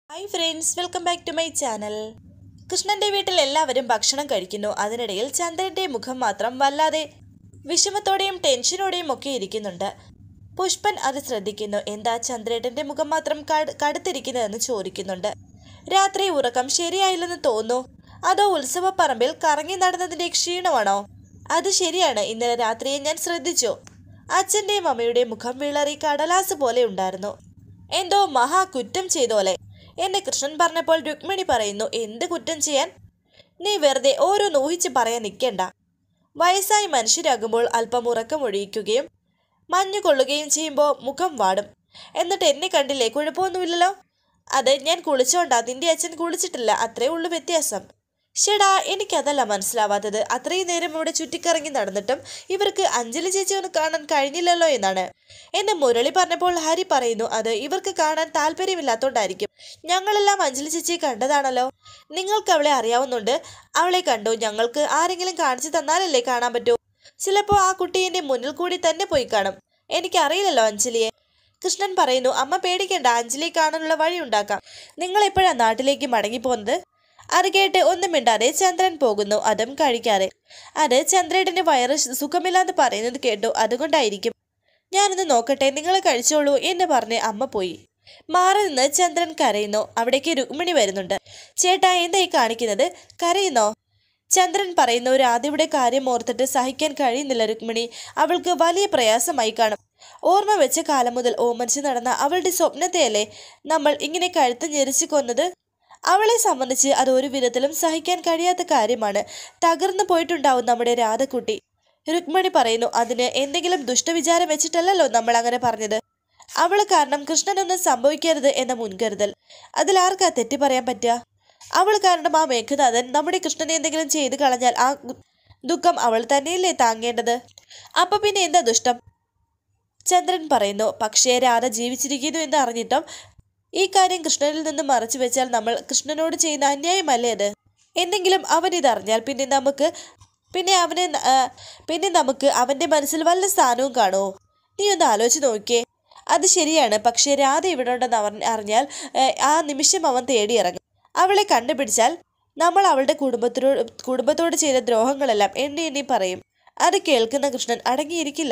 Hi friends, welcome back to my channel. കൃഷ്ണന്റെ വീട്ടിൽ എല്ലാവരും ഭക്ഷണം കഴിക്കുന്നു. അതിനിടയിൽ ചന്ദ്രന്റെ മുഖം മാത്രം വല്ലാതെ വിഷമത്തോടെയും ടെൻഷനോടെയും ഒക്കെ ഇരിക്കുന്നുണ്ട്. പുഷ്പൻ അത് ശ്രദ്ധിക്കുന്നു. എന്താ ചന്ദ്രേട്ടന്റെ മുഖം മാത്രം കടുത്തിരിക്കുന്നതെന്ന് ചോദിക്കുന്നുണ്ട്. രാത്രി ഉറക്കം ശരിയായില്ലെന്ന് തോന്നുന്നു. അതോ ഉത്സവപ്പറമ്പിൽ കറങ്ങി നടന്നതിന്റെ ക്ഷീണമാണോ? അത് ശരിയാണ്, ഇന്നലെ രാത്രിയെ ഞാൻ ശ്രദ്ധിച്ചു. അച്ഛന്റെയും അമ്മയുടെയും മുഖം വിളറി കടലാസ് പോലെ ഉണ്ടായിരുന്നു. എന്തോ മഹാ കുറ്റം ചെയ്തോലെ എന്നെ കൃഷ്ണൻ പറഞ്ഞപ്പോൾ രുക്മിണി പറയുന്നു. എന്ത് കുറ്റം ചെയ്യാൻ? നീ വെറുതെ ഓരോന്ന് ഊഹിച്ച് പറയാൻ നിൽക്കണ്ട. വയസ്സായി മനുഷ്യരാകുമ്പോൾ അല്പം ഉറക്കം ഒഴിയിക്കുകയും മഞ്ഞു കൊള്ളുകയും ചെയ്യുമ്പോൾ മുഖം വാടും. എന്നിട്ട് എന്നെ കണ്ടില്ലേ? കുഴപ്പമൊന്നുമില്ലല്ലോ. അത് ഞാൻ കുളിച്ചോണ്ടാ, നിന്റെ അച്ഛൻ കുളിച്ചിട്ടില്ല, അത്രേ ഉള്ളു വ്യത്യാസം. ഷെടാ, എനിക്കതല്ല മനസ്സിലാവാത്തത്. അത്രയും നേരം ഇവിടെ ചുറ്റിക്കറങ്ങി നടന്നിട്ടും ഇവർക്ക് അഞ്ജലി ചേച്ചി ഒന്ന് കാണാൻ കഴിഞ്ഞില്ലല്ലോ എന്നാണ് എന്നെ മുരളി പറഞ്ഞപ്പോൾ ഹരി പറയുന്നു. അത് ഇവർക്ക് കാണാൻ താല്പര്യമില്ലാത്തോണ്ടായിരിക്കും. ഞങ്ങളെല്ലാം അഞ്ജലി ചേച്ചിയെ കണ്ടതാണല്ലോ. നിങ്ങൾക്ക് അവളെ അറിയാവുന്നുണ്ട്. അവളെ കണ്ടു. ഞങ്ങൾക്ക് ആരെങ്കിലും കാണിച്ചു തന്നാലല്ലേ കാണാൻ പറ്റൂ. ചിലപ്പോൾ ആ കുട്ടി എൻ്റെ മുന്നിൽ കൂടി തന്നെ പോയി കാണും. എനിക്കറിയില്ലല്ലോ അഞ്ജലിയെ. കൃഷ്ണൻ പറയുന്നു. അമ്മ പേടിക്കേണ്ട, അഞ്ജലിയെ കാണാനുള്ള വഴി ഉണ്ടാക്കാം. നിങ്ങൾ എപ്പോഴാണ് നാട്ടിലേക്ക് മടങ്ങിപ്പോകുന്നത്? അത് കേട്ട് ഒന്നും മിണ്ടാതെ ചന്ദ്രൻ പോകുന്നു, അതും കഴിക്കാതെ. അത് ചന്ദ്രേട്ടന്റെ വയറ് സുഖമില്ലാന്ന് പറയുന്നത് കേട്ടു, അതുകൊണ്ടായിരിക്കും. ഞാനൊന്ന് നോക്കട്ടെ, നിങ്ങൾ കഴിച്ചോളൂ എന്ന് പറഞ്ഞ് അമ്മ പോയി. മാറി നിന്ന് ചന്ദ്രൻ കരയുന്നു. അവിടേക്ക് രുക്മിണി വരുന്നുണ്ട്. ചേട്ടാ, എന്തായി കാണിക്കുന്നത്? കരയുന്നോ? ചന്ദ്രൻ പറയുന്നു. രാധയുടെ കാര്യം ഓർത്തിട്ട് സഹിക്കാൻ കഴിയുന്നില്ല രുക്മിണി. അവൾക്ക് വലിയ പ്രയാസമായി കാണും. ഓർമ്മ വെച്ച കാലം മുതൽ ഓമനിച്ച് നടന്ന അവളുടെ സ്വപ്നത്തെയല്ലേ നമ്മൾ ഇങ്ങനെ കഴുത്ത് ഞെരിച്ചു കൊന്നത്. അവളെ സംബന്ധിച്ച് അത് ഒരു വിധത്തിലും സഹിക്കാൻ കഴിയാത്ത കാര്യമാണ്. തകർന്നു പോയിട്ടുണ്ടാവും നമ്മുടെ രാധക്കുട്ടി. രുക്മിണി പറയുന്നു. അതിന് എന്തെങ്കിലും ദുഷ്ടവിചാരം വെച്ചിട്ടല്ലല്ലോ നമ്മൾ അങ്ങനെ പറഞ്ഞത്. അവള് കാരണം കൃഷ്ണനൊന്നും സംഭവിക്കരുത് എന്ന മുൻകരുതൽ. അതിലാർക്കാ തെറ്റി പറയാൻ പറ്റുക? അവൾ കാരണം ആ മേഘനാഥൻ നമ്മുടെ കൃഷ്ണനെ എന്തെങ്കിലും ചെയ്തു കളഞ്ഞാൽ ആ ദുഃഖം അവൾ തന്നെയല്ലേ താങ്ങേണ്ടത്? അപ്പൊ പിന്നെ എന്താ ദുഷ്ടം? ചന്ദ്രൻ പറയുന്നു. പക്ഷേ രാധ ജീവിച്ചിരിക്കുന്നു എന്ന് അറിഞ്ഞിട്ടും ഈ കാര്യം കൃഷ്ണനിൽ നിന്ന് മറച്ചു വെച്ചാൽ നമ്മൾ കൃഷ്ണനോട് ചെയ്യുന്ന അന്യായമല്ലേ അത്? എന്തെങ്കിലും അവൻ ഇതറിഞ്ഞാൽ പിന്നെ നമുക്ക് അവന്റെ മനസ്സിൽ വല്ല സ്ഥാനവും കാണുമോ? നീ ഒന്ന് ആലോചിച്ച് നോക്കിയേ. അത് ശരിയാണ്. പക്ഷേ രാധ ഇവിടെ ഉണ്ടെന്ന് അറിഞ്ഞാൽ ആ നിമിഷം അവൻ തേടിയിറങ്ങും. അവളെ കണ്ടുപിടിച്ചാൽ നമ്മൾ അവളുടെ കുടുംബത്തോട് ചെയ്ത ദ്രോഹങ്ങളെല്ലാം എണ്ണി എണ്ണി പറയും. അത് കേൾക്കുന്ന കൃഷ്ണൻ അടങ്ങിയിരിക്കില്ല.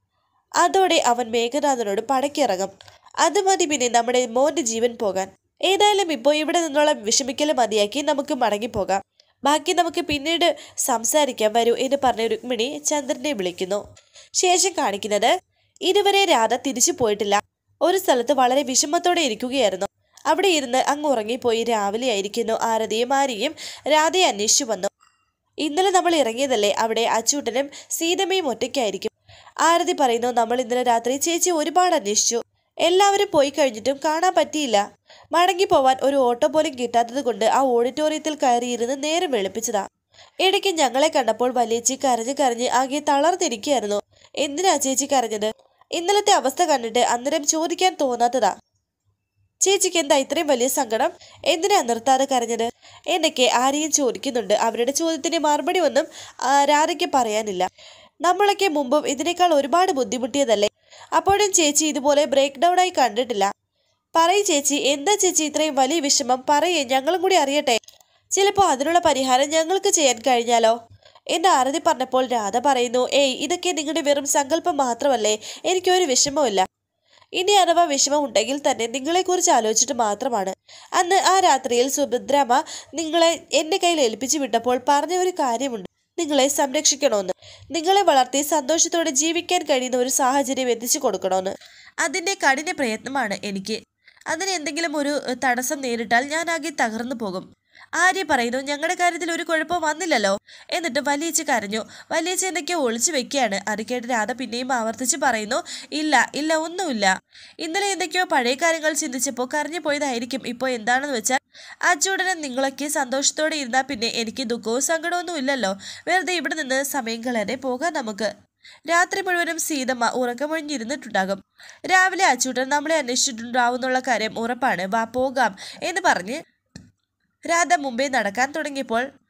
അതോടെ അവൻ മേഘനാഥനോട് പടക്കിറങ്ങും. അത് മതി പിന്നെ നമ്മുടെ മോന്റെ ജീവൻ പോകാൻ. ഏതായാലും ഇപ്പോൾ ഇവിടെ നിന്നുള്ള വിഷമിക്കല് മതിയാക്കി നമുക്ക് മടങ്ങിപ്പോകാം. ബാക്കി നമുക്ക് പിന്നീട് സംസാരിക്കാം, വരൂ എന്ന് പറഞ്ഞ രുക്മിണി ചന്ദ്രനെ വിളിക്കുന്നു. ശേഷം കാണിക്കുന്നത് ഇതുവരെ രാധ തിരിച്ചു പോയിട്ടില്ല. ഒരു സ്ഥലത്ത് വളരെ വിഷമത്തോടെ ഇരിക്കുകയായിരുന്നു. അവിടെ ഇരുന്ന് അങ്ങ് ഉറങ്ങിപ്പോയി. രാവിലെ ആയിരിക്കുന്നു. ആരതിയും ആര്യയും രാധയെ അന്വേഷിച്ചു വന്നു. ഇന്നലെ നമ്മൾ ഇറങ്ങിയതല്ലേ, അവിടെ അച്ചൂട്ടനും സീതമ്മയും ഒറ്റയ്ക്കായിരിക്കും. ആരതി പറയുന്നു. നമ്മൾ ഇന്നലെ രാത്രി ചേച്ചി ഒരുപാട് അന്വേഷിച്ചു. എല്ലാവരും പോയി കഴിഞ്ഞിട്ടും കാണാൻ പറ്റിയില്ല. മടങ്ങിപ്പോവാൻ ഒരു ഓട്ടോ പോലും കിട്ടാത്തത് കൊണ്ട് ആ ഓഡിറ്റോറിയത്തിൽ കയറിയിരുന്ന് നേരം വെളുപ്പിച്ചതാ. ഇടയ്ക്ക് ഞങ്ങളെ കണ്ടപ്പോൾ വലിയേച്ചി കരഞ്ഞ് കരഞ്ഞ് ആകെ തളർന്നിരിക്കുകയായിരുന്നു. എന്തിനാ ചേച്ചി കരഞ്ഞത്? ഇന്നലത്തെ അവസ്ഥ കണ്ടിട്ട് അന്നേരം ചോദിക്കാൻ തോന്നാത്തതാ. ചേച്ചിക്ക് എന്താ ഇത്രയും വലിയ സങ്കടം? എന്തിനാ നിർത്താതെ കരഞ്ഞത് എന്നൊക്കെ ആരെയും ചോദിക്കുന്നുണ്ട്. അവരുടെ ചോദ്യത്തിന് മറുപടി ഒന്നും രാധയ്ക്ക് പറയാനില്ല. നമ്മളൊക്കെ മുമ്പും ഇതിനേക്കാൾ ഒരുപാട് ബുദ്ധിമുട്ടിയതല്ലേ. അപ്പോഴും ചേച്ചി ഇതുപോലെ ബ്രേക്ക് ഡൗൺ ആയി കണ്ടിട്ടില്ല. പറയ് ചേച്ചി, എന്താ ചേച്ചി ഇത്രയും വലിയ വിഷമം? പറയേ, ഞങ്ങളും കൂടി അറിയട്ടെ. ചിലപ്പോൾ അതിനുള്ള പരിഹാരം ഞങ്ങൾക്ക് ചെയ്യാൻ കഴിഞ്ഞാലോ എന്ന് ആരതി പറഞ്ഞപ്പോൾ രാധ പറയുന്നു. ഏയ്, ഇതൊക്കെ നിങ്ങളുടെ വെറും സങ്കല്പം മാത്രമല്ലേ. എനിക്കൊരു വിഷമമില്ല. ഇനി അഥവാ വിഷമം ഉണ്ടെങ്കിൽ തന്നെ നിങ്ങളെക്കുറിച്ച് ആലോചിച്ചിട്ട് മാത്രമാണ്. അന്ന് ആ രാത്രിയിൽ സുഭദ്രാമ്മ നിങ്ങളെ എൻ്റെ കയ്യിൽ ഏൽപ്പിച്ചു വിട്ടപ്പോൾ പറഞ്ഞ ഒരു കാര്യമുണ്ട്. നിങ്ങളെ സംരക്ഷിക്കണമെന്ന്, നിങ്ങളെ വളർത്തി സന്തോഷത്തോടെ ജീവിക്കാൻ കഴിയുന്ന ഒരു സാഹചര്യം എത്തിച്ചു കൊടുക്കണമെന്ന്. അതിൻ്റെ കഠിന പ്രയത്നമാണ് എനിക്ക്. അതിന് എന്തെങ്കിലും ഒരു തടസ്സം നേരിട്ടാൽ ഞാൻ ആകെ തകർന്നു പോകും. ആര്യ പറയുന്നു. ഞങ്ങളുടെ കാര്യത്തിൽ ഒരു കുഴപ്പം വന്നില്ലല്ലോ. എന്നിട്ട് വലിയേച്ചി കരഞ്ഞു. വലിയേച്ചി എന്തൊക്കെയോ ഒളിച്ചു വെക്കുകയാണ്. അത് കേട്ട് രാധ പിന്നെയും ആവർത്തിച്ച് പറയുന്നു. ഇല്ല ഇല്ല, ഒന്നുമില്ല. ഇന്നലെ എന്തൊക്കെയോ പഴയ കാര്യങ്ങൾ ചിന്തിച്ചപ്പോൾ കരഞ്ഞു പോയതായിരിക്കും. ഇപ്പോൾ എന്താണെന്ന് വെച്ചാൽ അച്ചൂടനെ നിങ്ങളൊക്കെ സന്തോഷത്തോടെ ഇരുന്നാൽ പിന്നെ എനിക്ക് ദുഃഖവും സങ്കടമൊന്നും ഇല്ലല്ലോ. വെറുതെ ഇവിടെ നിന്ന് സമയം കളയാതെ പോകാം നമുക്ക്. രാത്രി മുഴുവനും സീതമ്മ ഉറക്കമൊഴിഞ്ഞിരുന്നിട്ടുണ്ടാകും. രാവിലെ അച്ചൂട്ടൻ നമ്മളെ അന്വേഷിച്ചിട്ടുണ്ടാവുന്നുള്ള കാര്യം ഉറപ്പാണ്. വാ പോകാം എന്ന് പറഞ്ഞ് രാധ മുമ്പേ നടക്കാൻ തുടങ്ങിയപ്പോൾ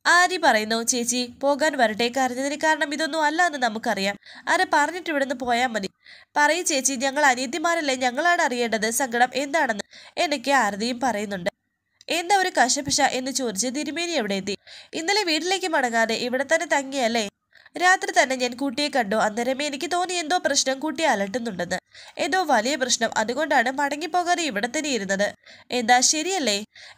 ആര്യ പറയുന്നു, ചേച്ചി പോകാൻ വരട്ടെ, കരഞ്ഞതിന് കാരണം ഇതൊന്നും അല്ല എന്ന് നമുക്കറിയാം. ആരെ പറഞ്ഞിട്ട് ഇവിടുന്ന് പോയാൽ മതി. പറയൂ ചേച്ചി, ഞങ്ങൾ അനിയത്തിമാരല്ലേ, ഞങ്ങളാണ് അറിയേണ്ടത് സങ്കടം എന്താണെന്ന് എന്നൊക്കെ ആരതിയും പറയുന്നുണ്ട്. എന്താ ഒരു കശപിശ എന്ന് ചോദിച്ച് തിരുമേനി എവിടെ എത്തി? ഇന്നലെ വീട്ടിലേക്ക് മടങ്ങാതെ ഇവിടെ തന്നെ തങ്ങിയല്ലേ? രാത്രി തന്നെ ഞാൻ കുട്ടിയെ കണ്ടു. അന്നേരമേ എനിക്ക് തോന്നി എന്തോ പ്രശ്നം കുട്ടിയെ അലട്ടുന്നുണ്ടെന്ന്. ഏതോ വലിയ പ്രശ്നം, അതുകൊണ്ടാണ് മടങ്ങിപ്പോകാതെ ഇവിടെ തന്നെ ഇരുന്നത്. എന്താ ശരിയല്ലേ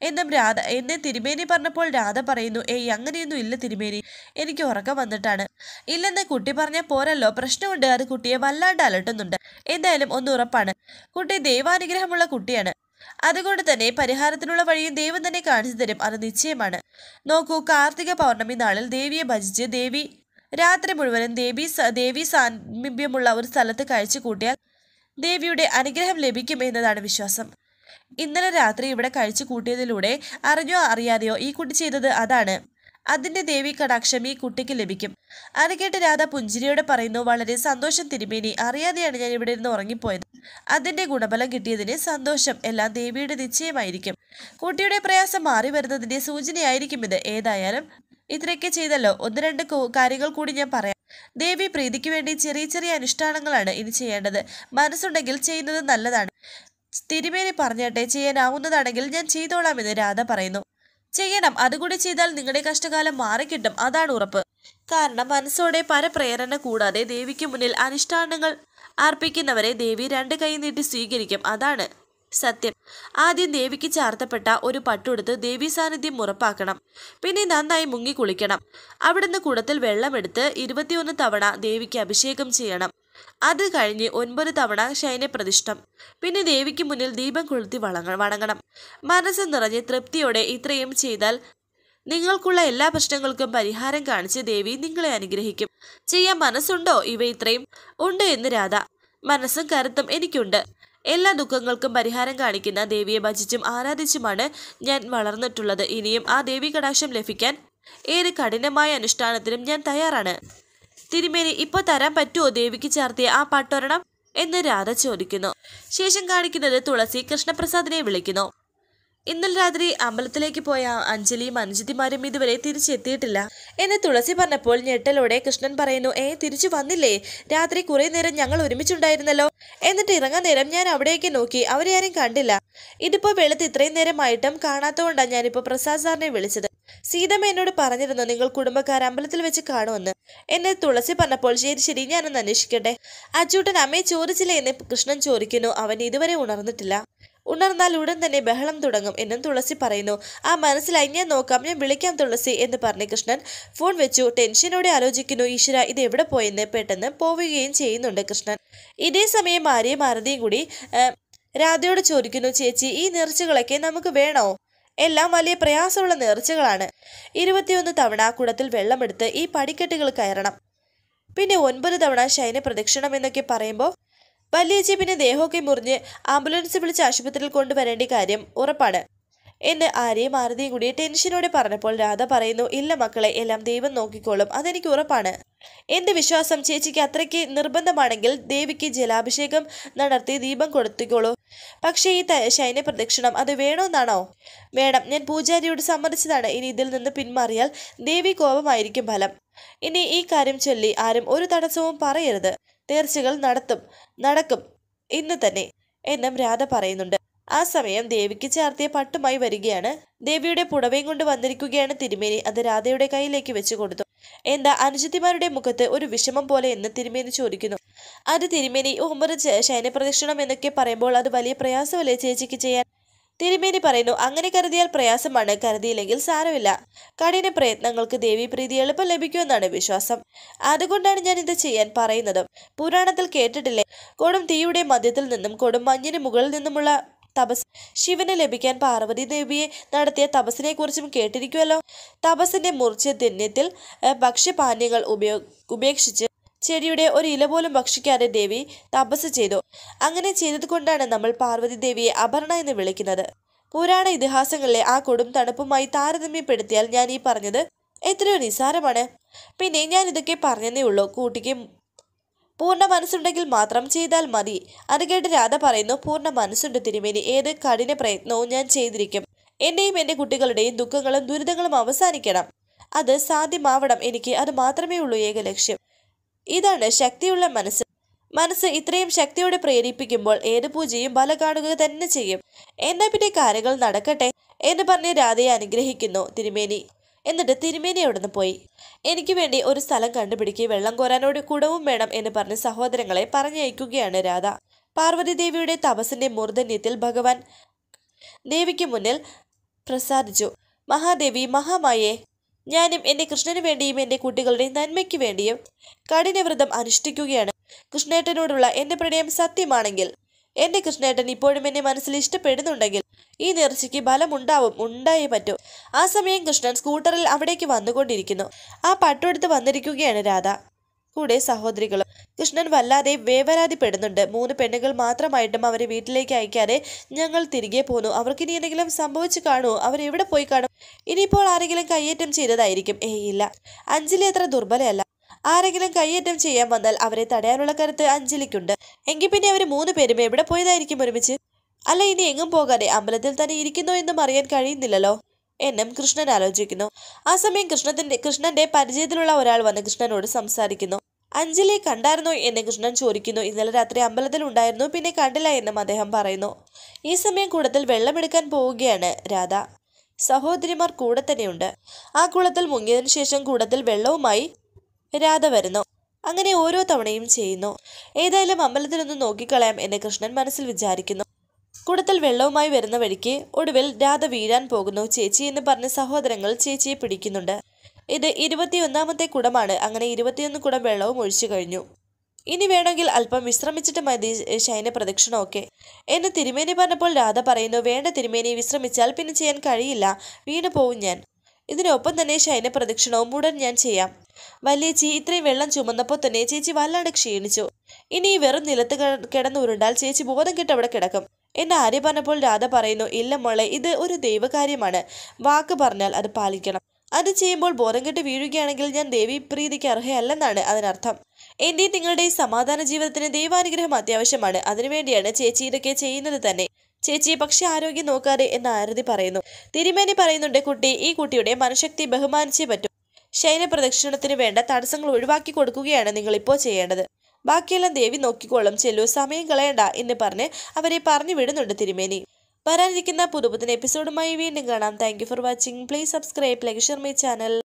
എന്നെ തിരുമേനി പറഞ്ഞപ്പോൾ രാധ പറയുന്നു, ഏയ് അങ്ങനെയൊന്നും ഇല്ല തിരുമേനി, എനിക്ക് ഉറക്കം വന്നിട്ടാണ്. ഇല്ലെന്ന് കുട്ടി പറഞ്ഞാൽ പോരല്ലോ, പ്രശ്നമുണ്ട്, അത് കുട്ടിയെ വല്ലാണ്ട് അലട്ടുന്നുണ്ട്. എന്തായാലും ഒന്ന് ഉറപ്പാണ്, കുട്ടി ദൈവാനുഗ്രഹമുള്ള കുട്ടിയാണ്. അതുകൊണ്ട് തന്നെ പരിഹാരത്തിനുള്ള വഴിയും ദൈവം തന്നെ കാണിച്ചു തരും, അത് നിശ്ചയമാണ്. നോക്കൂ, കാർത്തിക പൗർണമി നാളിൽ ദേവിയെ ഭജിച്ച് രാത്രി മുഴുവനും ദേവി സാമീപ്യമുള്ള ഒരു സ്ഥലത്ത് കഴിച്ചു കൂട്ടിയാൽ ദേവിയുടെ അനുഗ്രഹം ലഭിക്കും എന്നതാണ് വിശ്വാസം. ഇന്നലെ രാത്രി ഇവിടെ കഴിച്ചു കൂട്ടിയതിലൂടെ അറിഞ്ഞോ അറിയാതെയോ ഈ കുട്ടി ചെയ്തത് അതാണ്. അതിന്റെ ദേവി കടാക്ഷം ഈ കുട്ടിക്ക് ലഭിക്കും. അത് കേട്ട് രാധ പുഞ്ചിരിയോടെ പറയുന്നു, വളരെ സന്തോഷം തിരുമേനി, അറിയാതെയാണ് ഞാൻ ഇവിടെ ഇരുന്ന് ഉറങ്ങിപ്പോയത്. അതിന്റെ ഗുണഫലം കിട്ടിയതിന് സന്തോഷം, എല്ലാം ദേവിയുടെ നിശ്ചയമായിരിക്കും. കുട്ടിയുടെ പ്രയാസം മാറി വരുന്നതിന്റെ സൂചനയായിരിക്കും ഇത്. ഏതായാലും ഇത്രയൊക്കെ ചെയ്തല്ലോ, ഒന്ന് രണ്ട് കാര്യങ്ങൾ കൂടി ഞാൻ പറയാം. ദേവി പ്രീതിക്ക് വേണ്ടി ചെറിയ ചെറിയ അനുഷ്ഠാനങ്ങളാണ് ഇനി ചെയ്യേണ്ടത്. മനസ്സുണ്ടെങ്കിൽ ചെയ്യുന്നത് നല്ലതാണ്. തിരുമേനി പറഞ്ഞാട്ടെ, ചെയ്യാനാവുന്നതാണെങ്കിൽ ഞാൻ ചെയ്തോളാമെന്ന് രാധ പറയുന്നു. ചെയ്യണം, അതുകൂടി ചെയ്താൽ നിങ്ങളുടെ കഷ്ടകാലം മാറിക്കിട്ടും, അതാണ് ഉറപ്പ്. കാരണം മനസ്സോടെ പരപ്രേരണ കൂടാതെ ദേവിക്ക് മുന്നിൽ അനുഷ്ഠാനങ്ങൾ അർപ്പിക്കുന്നവരെ ദേവി രണ്ട് കൈ നീട്ടി സ്വീകരിക്കും, അതാണ് സത്യം. ആദ്യം ദേവിക്ക് ചാർത്തപ്പെട്ട ഒരു പട്ടുടുത്ത് ദേവി സാന്നിധ്യം ഉറപ്പാക്കണം. പിന്നെ നന്നായി മുങ്ങി കുളിക്കണം. അവിടുന്ന് കുടത്തിൽ വെള്ളമെടുത്ത് 21 തവണ ദേവിക്ക് അഭിഷേകം ചെയ്യണം. അത് കഴിഞ്ഞ് 9 തവണ ശയനപ്രതിഷ്ഠം. പിന്നെ ദേവിക്ക് മുന്നിൽ ദീപം കൊളുത്തി വണങ്ങണം. മനസ്സ് നിറഞ്ഞ് തൃപ്തിയോടെ ഇത്രയും ചെയ്താൽ നിങ്ങൾക്കുള്ള എല്ലാ പ്രശ്നങ്ങൾക്കും പരിഹാരം കാണിച്ച് ദേവി നിങ്ങളെ അനുഗ്രഹിക്കും. ചെയ്യാൻ മനസ്സുണ്ടോ? ഇവ ഇത്രയും ഉണ്ട് എന്ന് രാധ. മനസ്സും കരുത്തും എനിക്കുണ്ട്. എല്ലാ ദുഃഖങ്ങൾക്കും പരിഹാരം കാണിക്കുന്ന ദേവിയെ ഭജിച്ചും ആരാധിച്ചുമാണ് ഞാൻ വളർന്നിട്ടുള്ളത്. ഇനിയും ആ ദേവി കടാക്ഷം ലഭിക്കാൻ ഏത് കഠിനമായ അനുഷ്ഠാനത്തിനും ഞാൻ തയ്യാറാണ്. തിരുമേനി, ഇപ്പോൾ തരാൻ പറ്റുമോ ദേവിക്ക് ചാർത്തിയ ആ പട്ടൊരണം എന്ന് രാധ ചോദിക്കുന്നു. ശേഷം കാണിക്കുന്നത് തുളസി കൃഷ്ണപ്രസാദിനെ വിളിക്കുന്നു. ഇന്നലെ രാത്രി അമ്പലത്തിലേക്ക് പോയ അഞ്ജലിയും അനുജത്തിമാരും ഇതുവരെ തിരിച്ചെത്തിയിട്ടില്ല എന്ന് തുളസി പറഞ്ഞപ്പോൾ ഞെട്ടലോടെ കൃഷ്ണൻ പറയുന്നു, തിരിച്ചു വന്നില്ലേ? രാത്രി കുറെ നേരം ഞങ്ങൾ ഒരുമിച്ചുണ്ടായിരുന്നല്ലോ. എന്നിട്ട് ഇറങ്ങാൻ നേരം ഞാൻ അവിടേക്ക് നോക്കി, അവരെ ആരും കണ്ടില്ല. ഇതിപ്പോ വെളുത്ത് ഇത്രയും നേരമായിട്ടും കാണാത്തതുകൊണ്ടാണ് ഞാനിപ്പോ പ്രസാദ് സാറിനെ വിളിച്ചത്. സീതമ്മ എന്നോട് പറഞ്ഞിരുന്നു നിങ്ങൾ കുടുംബക്കാർ അമ്പലത്തിൽ വെച്ച് കാണുമെന്ന്. എന്നെ തുളസി പറഞ്ഞപ്പോൾ ശരി ഞാനൊന്ന് അന്വേഷിക്കട്ടെ. അച്ചൂട്ടൻ അമ്മയെ ചോദിച്ചില്ലേ എന്ന് കൃഷ്ണൻ ചോദിക്കുന്നു. അവൻ ഇതുവരെ ഉണർന്നിട്ടില്ല. ഉണർന്നാൽ ഉടൻ തന്നെ ബഹളം തുടങ്ങും എന്നും തുളസി പറയുന്നു. ആ മനസ്സിലായി, ഞാൻ നോക്കാം, ഞാൻ വിളിക്കാം തുളസി എന്ന് പറഞ്ഞ് കൃഷ്ണൻ ഫോൺ വെച്ചു. ടെൻഷനോടെ ആലോചിക്കുന്നു, ഈശ്വര ഇത് എവിടെ പോയെന്ന്. പെട്ടെന്ന് പോവുകയും ചെയ്യുന്നുണ്ട് കൃഷ്ണൻ. ഇതേ സമയം ആര്യയും ആരതിയും കൂടി രാധയോട് ചോദിക്കുന്നു, ചേച്ചി ഈ നേർച്ചകളൊക്കെ നമുക്ക് വേണോ? എല്ലാം വലിയ പ്രയാസമുള്ള നേർച്ചകളാണ്. 21 തവണ കുടത്തിൽ വെള്ളമെടുത്ത് ഈ പടിക്കെട്ടുകൾ കയറണം. പിന്നെ 9 തവണ ശയന പ്രദക്ഷിണം എന്നൊക്കെ പറയുമ്പോൾ വലിയ പിന്നെ ദേഹമൊക്കെ മുറിഞ്ഞ് ആംബുലൻസ് വിളിച്ച് ആശുപത്രിയിൽ കൊണ്ടുവരേണ്ട കാര്യം ഉറപ്പാണ് എന്ന് ആര്യയും ആരതിയും കൂടി ടെൻഷനോടെ പറഞ്ഞപ്പോൾ രാധ പറയുന്നു, ഇല്ല മക്കളെ, എല്ലാം ദൈവം നോക്കിക്കോളും, അതെനിക്ക് ഉറപ്പാണ്. എന്റെ വിശ്വാസം ചേച്ചിക്ക് അത്രയ്ക്ക് നിർബന്ധമാണെങ്കിൽ ദേവിക്ക് ജലാഭിഷേകം നടത്തി ദീപം കൊടുത്തിക്കോളൂ. പക്ഷേ ഈ ശയന പ്രദക്ഷിണം അത് വേണമെന്നാണോ? വേണം, ഞാൻ പൂജാരിയോട് സമ്മതിച്ചതാണ്. ഇനി ഇതിൽ നിന്ന് പിന്മാറിയാൽ ദേവി കോപമായിരിക്കും ഫലം. ഇനി ഈ കാര്യം ചൊല്ലി ആരും ഒരു തടസ്സവും പറയരുത്. നേർച്ചകൾ നടക്കും ഇന്ന് തന്നെ എന്നും രാധ പറയുന്നുണ്ട്. ആ സമയം ദേവിക്ക് ചാർത്തിയ പട്ടുമായി വരികയാണ്. ദേവിയുടെ പുടവയും കൊണ്ട് വന്നിരിക്കുകയാണ് തിരുമേനി. അത് രാധയുടെ കയ്യിലേക്ക് വെച്ചു കൊടുത്തു. എന്താ അനുജത്തിമാരുടെ മുഖത്ത് ഒരു വിഷമം പോലെ എന്ന് തിരുമേനി ചോദിക്കുന്നു. അത് തിരുമേനി, 9 ശയനപ്രദക്ഷിണം എന്നൊക്കെ പറയുമ്പോൾ അത് വലിയ പ്രയാസമല്ലേ ചേച്ചിക്ക് ചെയ്യാൻ? തിരുമേനി പറയുന്നു, അങ്ങനെ കരുതിയാൽ പ്രയാസമാണ്, കരുതിയില്ലെങ്കിൽ സാരമില്ല. കഠിന പ്രയത്നങ്ങൾക്ക് ദേവി പ്രീതി എളുപ്പം ലഭിക്കുമെന്നാണ് വിശ്വാസം. അതുകൊണ്ടാണ് ഞാൻ ഇത് ചെയ്യാൻ പറയുന്നതും. പുരാണത്തിൽ കേട്ടിട്ടില്ലേ, കൊടും തീയുടെ മധ്യത്തിൽ നിന്നും കൊടും മഞ്ഞിന് മുകളിൽ നിന്നുമുള്ള തപസ് ശിവന് ലഭിക്കാൻ പാർവതി ദേവിയെ നടത്തിയ തപസ്സിനെ കുറിച്ചും കേട്ടിരിക്കുമല്ലോ. തപസ്സിന്റെ മൂർച്ഛന്യത്തിൽ ഭക്ഷ്യപാനീയങ്ങൾ ഉപേക്ഷിച്ച് ചെടിയുടെ ഒരു ഇല പോലും ഭക്ഷിക്കാതെ ദേവി തപസ് ചെയ്തു. അങ്ങനെ ചെയ്തതുകൊണ്ടാണ് നമ്മൾ പാർവതി ദേവിയെ അപർണ എന്ന് വിളിക്കുന്നത്. പുരാണ ഇതിഹാസങ്ങളിലെ ആ കൊടും തണുപ്പുമായി താരതമ്യപ്പെടുത്തിയാൽ ഞാൻ ഈ പറഞ്ഞത് എത്രയോ നിസ്സാരമാണ്. പിന്നെ ഞാൻ ഇതൊക്കെ പറഞ്ഞതേ ഉള്ളൂ. കൂട്ടിക്ക് പൂർണ്ണ മനസ്സുണ്ടെങ്കിൽ മാത്രം ചെയ്താൽ മതി. അത് കേട്ട് രാധ പറയുന്നു, പൂർണ്ണ മനസ്സുണ്ട് തിരുമേനി, ഏത് കഠിന പ്രയത്നവും ഞാൻ ചെയ്തിരിക്കും. എന്റെയും എന്റെ കുട്ടികളുടെയും ദുഃഖങ്ങളും ദുരിതങ്ങളും അവസാനിക്കണം. അത് സാധ്യമാവണം എനിക്ക്, അത് മാത്രമേ ഉള്ളൂ ഏക ലക്ഷ്യം. ഇതാണ് ശക്തിയുള്ള മനസ്സ്. മനസ്സ് ഇത്രയും ശക്തിയോടെ പ്രേരിപ്പിക്കുമ്പോൾ ഏത് പൂജയും ബല കാണുക തന്നെ ചെയ്യും. എന്നാ പിന്നെ കാര്യങ്ങൾ നടക്കട്ടെ എന്ന് പറഞ്ഞ് രാധയെ അനുഗ്രഹിക്കുന്നു തിരുമേനി. എന്നിട്ട് തിരുമേനി അവിടുന്ന് പോയി. എനിക്ക് വേണ്ടി ഒരു സ്ഥലം കണ്ടുപിടിക്കുക, വെള്ളം കോരാനോട് കുടവും വേണം എന്ന് പറഞ്ഞ് സഹോദരങ്ങളെ പറഞ്ഞയക്കുകയാണ് രാധ. പാർവതി ദേവിയുടെ തപസ്സിന്റെ മൂർധന്യത്തിൽ ഭഗവാൻ ദേവിക്ക് മുന്നിൽ പ്രസാദിച്ചു. മഹാദേവി, മഹാമായേ, ഞാനും എൻ്റെ കൃഷ്ണന് വേണ്ടിയും എൻ്റെ കുട്ടികളുടെ നന്മയ്ക്ക് വേണ്ടിയും കഠിനവ്രതം അനുഷ്ഠിക്കുകയാണ്. കൃഷ്ണേട്ടനോടുള്ള എൻ്റെ പ്രണയം സത്യമാണെങ്കിൽ, എൻ്റെ കൃഷ്ണേട്ടൻ ഇപ്പോഴും എന്നെ മനസ്സിൽ ഇഷ്ടപ്പെടുന്നുണ്ടെങ്കിൽ ഈ നേർച്ചയ്ക്ക് ബലമുണ്ടാവും, ഉണ്ടായേ പറ്റൂ. ആ സമയം കൃഷ്ണൻ സ്കൂട്ടറിൽ അവിടേക്ക് വന്നുകൊണ്ടിരിക്കുന്നു. ആ പട്ടുമെടുത്ത് വന്നിരിക്കുകയാണ് രാധ, കൂടെ സഹോദരികളും. കൃഷ്ണൻ വല്ലാതെ വേവരാതിപ്പെടുന്നുണ്ട്. 3 പെണ്ണുകൾ മാത്രമായിട്ടും അവരെ വീട്ടിലേക്ക് അയക്കാതെ ഞങ്ങൾ തിരികെ പോന്നു. അവർക്കിനി എന്തെങ്കിലും സംഭവിച്ചു കാണുമോ? അവരെവിടെ പോയി കാണും? ഇനിയിപ്പോൾ ആരെങ്കിലും കയ്യേറ്റം ചെയ്തതായിരിക്കും. ഇല്ല, അഞ്ജലി അത്ര ദുർബലയല്ല. ആരെങ്കിലും കയ്യേറ്റം ചെയ്യാൻ വന്നാൽ അവരെ തടയാനുള്ള കരുത്ത് അഞ്ജലിക്കുണ്ട്. എങ്കിൽ പിന്നെ അവർ 3 പേരും എവിടെ പോയതായിരിക്കും ഒരുമിച്ച്? അല്ല, ഇനി എങ്ങും പോകാതെ അമ്പലത്തിൽ തന്നെ ഇരിക്കുന്നോ എന്നും അറിയാൻ കഴിയുന്നില്ലല്ലോ എന്നും കൃഷ്ണൻ ആലോചിക്കുന്നു. ആ സമയം കൃഷ്ണന്റെ പരിചയത്തിലുള്ള ഒരാൾ വന്ന് കൃഷ്ണനോട് സംസാരിക്കുന്നു. അഞ്ജലിയെ കണ്ടായിരുന്നോ എന്ന് കൃഷ്ണൻ ചോദിക്കുന്നു. ഇന്നലെ രാത്രി അമ്പലത്തിൽ ഉണ്ടായിരുന്നു, പിന്നെ കണ്ടില്ല എന്നും അദ്ദേഹം പറയുന്നു. ഈ സമയം കുളത്തിൽ വെള്ളമെടുക്കാൻ പോവുകയാണ് രാധ. സഹോദരിമാർ കൂടെ തന്നെയുണ്ട്. ആ കുളത്തിൽ മുങ്ങിയതിനു ശേഷം കുളത്തിൽ വെള്ളവുമായി രാധ വരുന്നു. അങ്ങനെ ഓരോ തവണയും ചെയ്യുന്നു. ഏതായാലും അമ്പലത്തിലൊന്ന് നോക്കിക്കളയാം എന്ന് കൃഷ്ണൻ മനസ്സിൽ വിചാരിക്കുന്നു. കുടത്തിൽ വെള്ളവുമായി വരുന്ന വഴിക്ക് ഒടുവിൽ രാധ വീഴാൻ പോകുന്നു. ചേച്ചി എന്ന് പറഞ്ഞ സഹോദരങ്ങൾ ചേച്ചിയെ പിടിക്കുന്നുണ്ട്. ഇത് 21ാമത്തെ കുടമാണ്. അങ്ങനെ 21 കുടം വെള്ളവും ഒഴിച്ചു കഴിഞ്ഞു. ഇനി വേണമെങ്കിൽ അല്പം വിശ്രമിച്ചിട്ട് മതി ശയന പ്രദക്ഷിണമൊക്കെ എന്ന് തിരുമേനി പറഞ്ഞപ്പോൾ രാധ പറയുന്നു, വേണ്ട തിരുമേനി, വിശ്രമിച്ചാൽ പിന്നെ ചെയ്യാൻ കഴിയില്ല, വീണു പോവും ഞാൻ. ഇതിനൊപ്പം തന്നെ ശയന പ്രദക്ഷിണവും ഉടൻ ഞാൻ ചെയ്യാം. വല്യേച്ചി, ഇത്രയും വെള്ളം ചുമന്നപ്പോൾ തന്നെ ചേച്ചി വല്ലാണ്ട് ക്ഷീണിച്ചു. ഇനി വെറും നിലത്ത് കിടന്നുരുണ്ടാൽ ചേച്ചി ബോധം കെട്ട് അവിടെ കിടക്കും എന്ന് ആര്യ പറഞ്ഞപ്പോൾ രാധ പറയുന്നു, ഇല്ല മോളെ, ഇത് ഒരു ദൈവകാര്യമാണ്. വാക്ക് പറഞ്ഞാൽ അത് പാലിക്കണം. അത് ചെയ്യുമ്പോൾ ബോധം കെട്ട് വീഴുകയാണെങ്കിൽ ഞാൻ ദേവി പ്രീതിക്ക് അർഹയല്ലെന്നാണ് അതിനർത്ഥം. എന്റെയും നിങ്ങളുടെയും സമാധാന ജീവിതത്തിന് ദൈവാനുഗ്രഹം അത്യാവശ്യമാണ്. അതിനുവേണ്ടിയാണ് ചേച്ചി ഇതൊക്കെ ചെയ്യുന്നത് തന്നെ. ചേച്ചി പക്ഷെ ആരോഗ്യം നോക്കാതെ എന്ന് ആരതി പറയുന്നു. തിരുമേനി പറയുന്നുണ്ട്, കുട്ടി, ഈ കുട്ടിയുടെ മനഃശക്തി ബഹുമാനിച്ചേ പറ്റൂ. ശയന പ്രദക്ഷിണത്തിന് വേണ്ട തടസ്സങ്ങൾ ഒഴിവാക്കി കൊടുക്കുകയാണ് നിങ്ങളിപ്പോൾ ചെയ്യേണ്ടത്. ബാക്കിയെല്ലാം ദേവി നോക്കിക്കോളും, ചെല്ലു, സമയം കളയണ്ട എന്ന് പറഞ്ഞ് അവരെ പറഞ്ഞു വിടുന്നുണ്ട് തിരുമേനി. വരാനിരിക്കുന്ന പുതുപുത്തൻ എപ്പിസോഡുമായി വീണ്ടും കാണാം. Thank you for watching. Please subscribe, like, share my channel.